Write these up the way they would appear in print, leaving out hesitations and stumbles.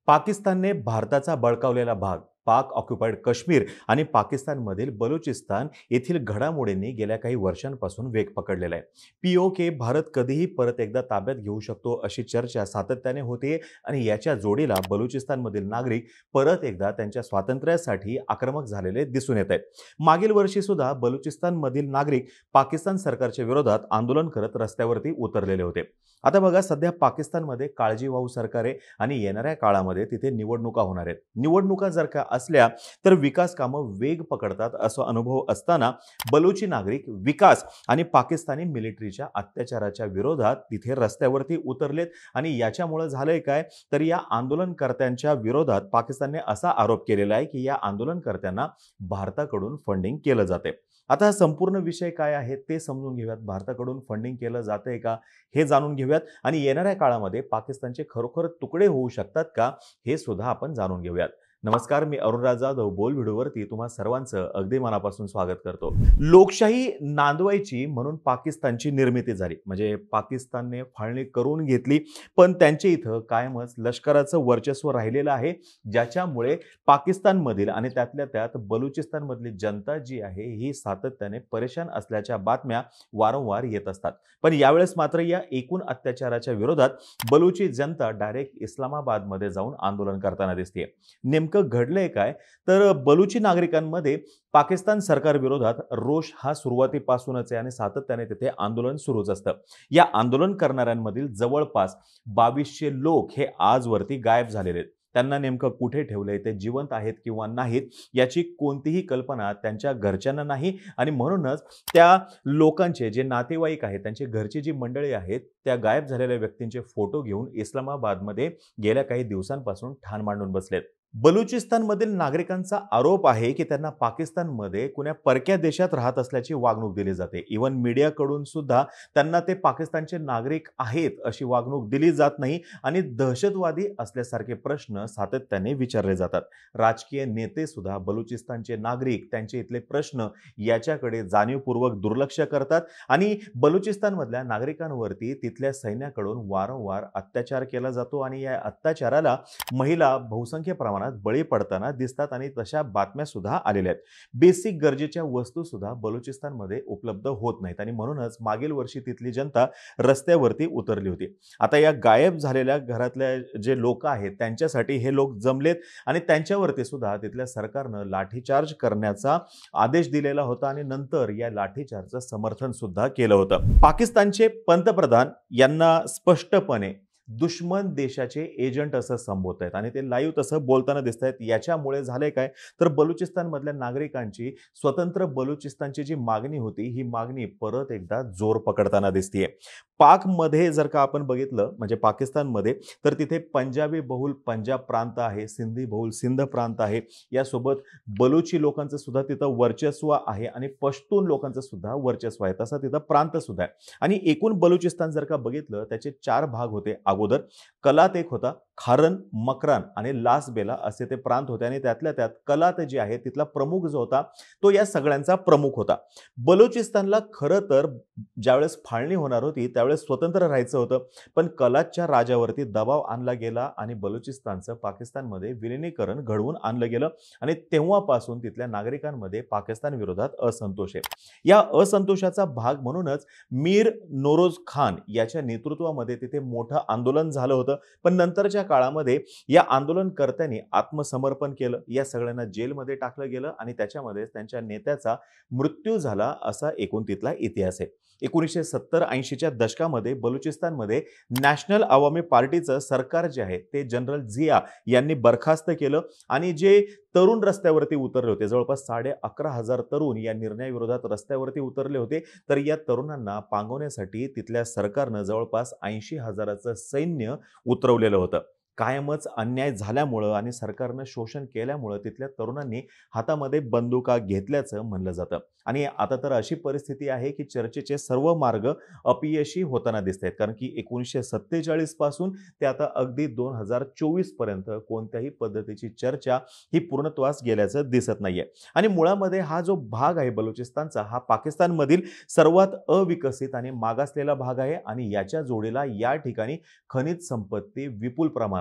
पाकिस्तानने भारताचा बळकावलेला भाग पाक ऑक्युपाईड काश्मीर आणि पाकिस्तानमधील बलुचिस्तान येथील घडामोडींनी गेल्या काही वर्षांपासून वेग पकडलेला आहे। पीओके भारत कधीही परत एकदा ताब्यात घेऊ शकतो अशी चर्चा सातत्याने होते आणि याच्या जोडीला बलुचिस्तानमधील नागरिक परत एकदा त्यांच्या स्वातंत्र्यासाठी आक्रमक झालेले दिसून येत आहेत। मागील वर्षी सुद्धा बलुचिस्तानमधील नागरिक पाकिस्तान सरकारच्या विरोधात आंदोलन करत रस्त्यावरती उतरलेले होते। आता बघा, सध्या पाकिस्तानमध्ये काळजीवाहू सरकार आहे आणि येणाऱ्या काळामध्ये तिथे निवडणुका होणार आहेत। निवडणुका जर का असल्या तर विकास कामं वेग पकडतात असा अनुभव असताना बलुची नागरिक विकास आणि पाकिस्तानी मिलिटरीच्या अत्याचाराच्या विरोधात तिथे रस्त्यावरती उतरलेत। आणि याच्यामुळे झालंय काय, तर या आंदोलनकर्त्यांच्या विरोधात पाकिस्तानने असा आरोप केलेला आहे की या आंदोलनकर्त्यांना भारताकडून फंडिंग केलं जाते। आता हा संपूर्ण विषय काय आहे ते समजून घेऊयात। भारताकडून फंडिंग केलं जातंय का हे जाणून घेऊयात आणि येणाऱ्या काळामध्ये पाकिस्तानचे खरोखर तुकडे होऊ शकतात का हे सुद्धा आपण जाणून घेऊयात। नमस्कार, मी अरुणराज जाधव बोल व्हिडिओवरती तुम्हा सर्वांचं अगदी मनापासून स्वागत करतो। लोकशाही नांदवायची म्हणून पाकिस्तानची निर्मिती झाली, म्हणजे पाकिस्तानने फाळणी करून घेतली, पण त्यांच्या इथं कायमच लष्कराचं वर्चस्व राहिलेलं आहे, ज्याच्यामुळे पाकिस्तानमधील आणि त्यातल्या त्यात बलुचिस्तानमधली जनता जी आहे ही सातत्याने परेशान असल्याच्या बातम्या वारंवार येत असतात। पण यावेळेस मात्र या एकूण अत्याचाराच्या विरोधात बलुची जनता डायरेक्ट इस्लामाबादमध्ये जाऊन आंदोलन करताना दिसते। नेमकं घडलंय काय, तर बलुची नागरिकांमध्ये पाकिस्तान सरकार विरोधात रोष हा सुरुवातीपासूनच आहे आणि सातत्याने तिथे आंदोलन सुरूच असतं। या आंदोलन करणाऱ्यांमधील जवळपास 2200 लोक हे आजवरती गायब झालेले आहेत। त्यांना नेमकं कुठे ठेवलंय, ते जिवंत आहेत किंवा नाहीत याची कोणतीही कल्पना त्यांच्या घरच्यांना नाही आणि म्हणूनच त्या लोकांचे जे नातेवाईक आहेत, त्यांची घरची जी मंडळी आहेत, त्या गायब झालेल्या व्यक्तींचे फोटो घेऊन इस्लामाबादमध्ये गेल्या काही दिवसांपासून ठाण मांडून बसलेत। बलुचिस्तानमधील नागरिकांचा आरोप आहे की त्यांना पाकिस्तानमध्ये कुण्या परक्या देशात राहत असल्याची वागणूक दिली जाते। इव्हन मीडियाकडून सुद्धा त्यांना ते पाकिस्तानचे नागरिक आहेत अशी वागणूक दिली जात नाही आणि दहशतवादी असल्यासारखे प्रश्न सातत्याने विचारले जातात। राजकीय नेते सुद्धा बलुचिस्तानचे नागरिक, त्यांचे इथले प्रश्न याच्याकडे जाणीवपूर्वक दुर्लक्ष करतात आणि बलुचिस्तानमधल्या नागरिकांवरती तिथल्या सैन्याकडून वारंवार अत्याचार केला जातो आणि या अत्याचाराला महिला बहुसंख्य प्रमाणात बळी पडताना दिसतात आणि तशा बातम्या सुद्धा आलेल्या आहेत। बेसिक गरजेच्या वस्तू सुद्धा बलुचिस्तानमध्ये उपलब्ध होत नाहीत आणि म्हणूनच मागील वर्षी तिथली जनता रस्त्यावरती उतरली होती। आता या गायब झालेल्या घरातल्या जे लोक आहेत त्यांच्यासाठी हे लोक जमलेत आणि त्यांच्यावरती सुद्धा तिथल्या सरकारनं लाठीचार्ज करण्याचा आदेश दिलेला होता आणि नंतर या लाठीचार्जचं समर्थन सुद्धा केलं होतं। पाकिस्तानचे पंतप्रधान यांना स्पष्टपणे दुश्मन देशाचे एजंट असं संबोधत आहेत आणि ते लाईव्ह तसं बोलताना दिसत आहेत। याच्यामुळे झालंय काय, तर बलुचिस्तानमधल्या नागरिकांची स्वतंत्र बलुचिस्तानची जी मागणी होती ही मागणी परत एकदा जोर पकडताना दिसतेय। पाकमध्ये जर का आपण बघितलं, म्हणजे पाकिस्तानमध्ये, तर तिथे पंजाबी बहुल पंजाब प्रांत आहे, सिंधी बहुल सिंध प्रांत आहे, यासोबत बलुची लोकांचं सुद्धा तिथं वर्चस्व आहे आणि पश्तून लोकांचं सुद्धा वर्चस्व आहे, तसा तिथं प्रांत सुद्धा आहे। आणि एकूण बलुचिस्तान जर का बघितलं त्याचे 4 भाग होते। अगोदर कलात एक होता, खारन, मकरान आणि लासबेला असे ते प्रांत होते आणि त्यातल्या त्यात कलात जे आहे तिथला प्रमुख जो होता तो या सगळ्यांचा प्रमुख होता। बलुचिस्तानला खरं तर ज्यावेळेस फाळणी होणार होती त्यावेळेस स्वतंत्र राहायचं होतं, पण कलातच्या राजावरती दबाव आणला गेला आणि बलुचिस्तानचं पाकिस्तानमध्ये विलिनीकरण घडवून आणलं गेलं आणि तेव्हापासून तिथल्या नागरिकांमध्ये पाकिस्तान विरोधात असंतोष आहे। या असंतोषाचा भाग म्हणूनच मीर नोरोज खान याच्या नेतृत्वामध्ये तिथे मोठं आंदोलन झालं होतं, पण नंतरच्या काळामध्ये या आंदोलनकर्त्यांनी आत्मसमर्पण केलं, या सगळ्यांना जेलमध्ये टाकलं गेलं आणि त्याच्यामध्ये त्यांच्या नेत्याचा मृत्यू झाला असा एकूण तिथला इतिहास आहे। 1970-80च्या दशकामध्ये बलुचिस्तानमध्ये नॅशनल अवामी पार्टीचं सरकार जे आहे ते जनरल झिया यांनी बरखास्त केलं आणि जे तरुण रस्त्यावरती उतरले होते, जवळपास 11,500 तरुण या निर्णयाविरोधात रस्त्यावरती उतरले होते, तर या तरुणांना पांगवण्यासाठी तिथल्या सरकारनं जवळपास 80,000चं सैन्य उतरवलेलं होतं। कायमच अन्याय झाल्यामुळं आणि सरकारनं शोषण केल्यामुळं तिथल्या तरुणांनी हातामध्ये बंदुका घेतल्याचं म्हणलं जातं आणि आता तर अशी परिस्थिती आहे की चर्चेचे सर्व मार्ग अपयशी होताना दिसत आहेत, कारण की 1947 पासून ते आता अगदी 2024 पर्यंत कोणत्याही पद्धतीची चर्चा ही पूर्णत्वास गेल्याचं दिसत नाहीये। आणि मुळामध्ये हा जो भाग आहे बलुचिस्तानचा, हा पाकिस्तानमधील सर्वात अविकसित आणि मागासलेला भाग आहे आणि याच्या जोडीला या ठिकाणी खनिज संपत्ती विपुल प्रमाणात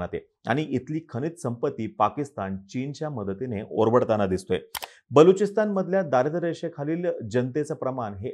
प्रमाणात आहे आणि इथली खनिज संपत्ती पाकिस्तान चीनच्या मदतीने ओरबडताना दिसतोय. बलुचिस्तानमधल्या दारिद्र्य रेषेखालील जनतेचं प्रमाण हे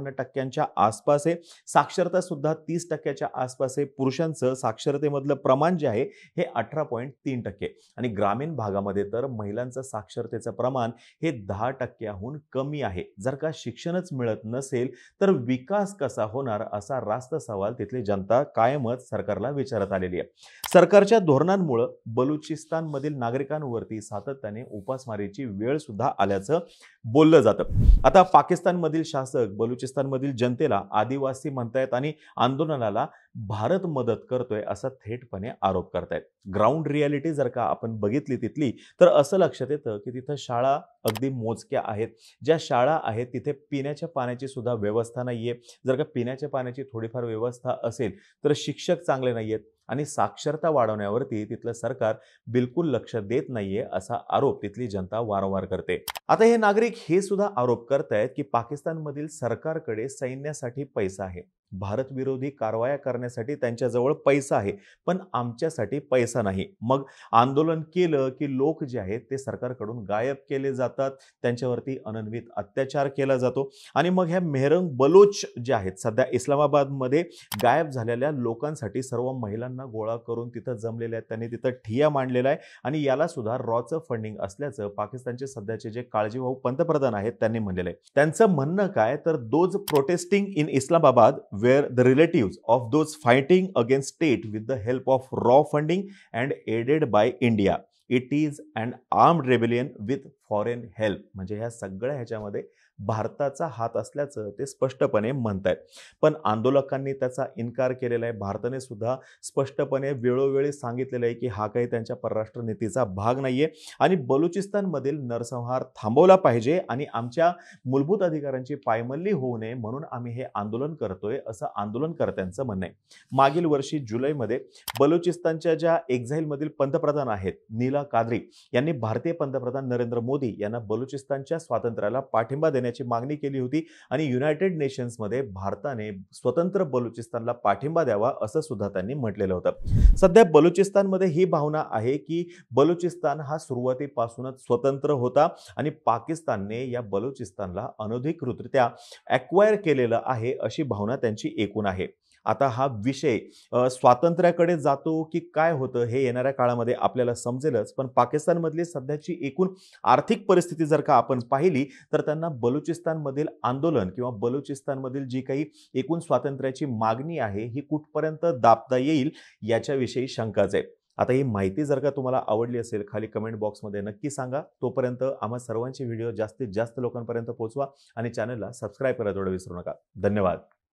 58% आसपास आहे. साक्षरता सुद्धा 30% आसपास आहे. पुरुषांचं साक्षरतेमधलं प्रमाण जे आहे हे 18.3% आणि ग्रामीण भागामध्ये तर महिलांचं साक्षरतेचं प्रमाण हे 10%हून कमी आहे. जर का शिक्षणच मिळत नसेल तर विकास कसा होणार असा रास्त सवाल तिथली जनता कायमच सरकारला विचारत आलेली आहे. सरकारच्या धोरणांमुळे बलुचिस्तानमधील नागरिकांवरती सातत्याने उपासमारीची वेळ सुद्धा आल्याचं बोललं जातं. आता पाकिस्तानमधील शासक बलुचिस्तानमधील जनतेला आदिवासी म्हणतायत आणि आंदोलनाला भारत मदत करतोय असा थेटपणे आरोप करतायत. ग्राउंड रियालिटी जर का आपण बघितली तिथली तर असं लक्षात येतं की तिथं शाळा अगदी मोजक्या आहेत. ज्या शाळा आहेत तिथे पिण्याच्या पाण्याची सुद्धा व्यवस्था नाहीये. जर का पिण्याच्या पाण्याची थोडीफार व्यवस्था असेल तर शिक्षक चांगले नाहीयेत आणि साक्षरता वाढवण्यावरती तिथलं सरकार बिलकुल लक्ष देत नाहीये असा आरोप तिथली जनता वारंवार करते. आता हे नागरिक हे सुद्धा आरोप करतायत की पाकिस्तानमधील सरकारकडे सैन्यासाठी पैसा आहे, भारत विरोधी कारवाया करण्यासाठी त्यांच्याजवळ पैसा आहे, पण आमच्यासाठी पैसा नाही. मग आंदोलन केलं की लोक जे आहेत ते सरकारकडून गायब केले जातात, त्यांच्यावरती अनन्वित अत्याचार केला जातो आणि मग ह्या मेहरंग बलोच जे आहेत सध्या इस्लामाबादमध्ये गायब झालेल्या लोकांसाठी सर्व महिलांना गोळा करून तिथं जमलेले आहेत. त्यांनी तिथं ठिय्या मांडलेला आहे आणि याला सुद्धा रॉचं फंडिंग असल्याचं पाकिस्तानचे सध्याचे जे काळजीवाहू पंतप्रधान आहेत त्यांनी म्हणलेलं आहे. त्यांचं म्हणणं काय तर those protesting in Islamabad where the relatives of those fighting against state with the help of raw funding and aided by India. It is an armed rebellion with foreign help. म्हणजे ह्या सगळ्या ह्याच्यामध्ये भारताचा हात असल्याचं ते स्पष्टपणे म्हणतायत. पण आंदोलकांनी त्याचा इन्कार केलेला आहे. भारताने सुद्धा स्पष्टपणे वेळोवेळी सांगितलेलं आहे की हा काही त्यांच्या परराष्ट्र नीतीचा भाग नाहीये आणि बलुचिस्तानमधील नरसंहार थांबवला पाहिजे आणि आमच्या मूलभूत अधिकारांची पायमल्ली होऊ नये म्हणून आम्ही हे आंदोलन करतोय असं आंदोलनकर्त्यांचं म्हणणं आहे. मागील वर्षी जुलैमध्ये बलुचिस्तानच्या ज्या एक्झाईलमधील पंतप्रधान आहेत नीला कादरी यांनी भारतीय पंतप्रधान नरेंद्र मोदी यांना बलुचिस्तानच्या स्वातंत्र्याला पाठिंबा देण्याची मागणी केली होती आणि युनायटेड नेशन्समध्ये भारताने स्वतंत्र बलुचिस्तानला पाठिंबा द्यावा असं सुद्धा त्यांनी म्हटलेलं होतं. सध्या बलुचिस्तानमध्ये ही भावना आहे की बलुचिस्तान हा सुरुवातीपासूनच स्वतंत्र होता आणि पाकिस्तानने या बलुचिस्तानला अनधिकृतरित्या ॲक्वायर केलेलं आहे अशी भावना त्यांची एकूण आहे. आता हा विषय स्वातंत्र्याकडे जातो की काय होतं हे येणाऱ्या काळामध्ये आपल्याला समजेलच. पण पाकिस्तानमधली सध्याची एकूण आर्थिक परिस्थिती जर का आपण पाहिली तर त्यांना बलुचिस्तानमधील आंदोलन किंवा बलुचिस्तानमधील जी काही एकूण स्वातंत्र्याची मागणी आहे ही कुठपर्यंत दाबता येईल याच्याविषयी शंकाच आहे. आता ही माहिती जर का तुम्हाला आवडली असेल खाली कमेंट बॉक्समध्ये नक्की सांगा. तोपर्यंत आम्हा सर्वांचे व्हिडिओ जास्तीत जास्त लोकांपर्यंत पोहोचवा आणि चॅनलला सबस्क्राईब करायला थोडं विसरू नका. धन्यवाद.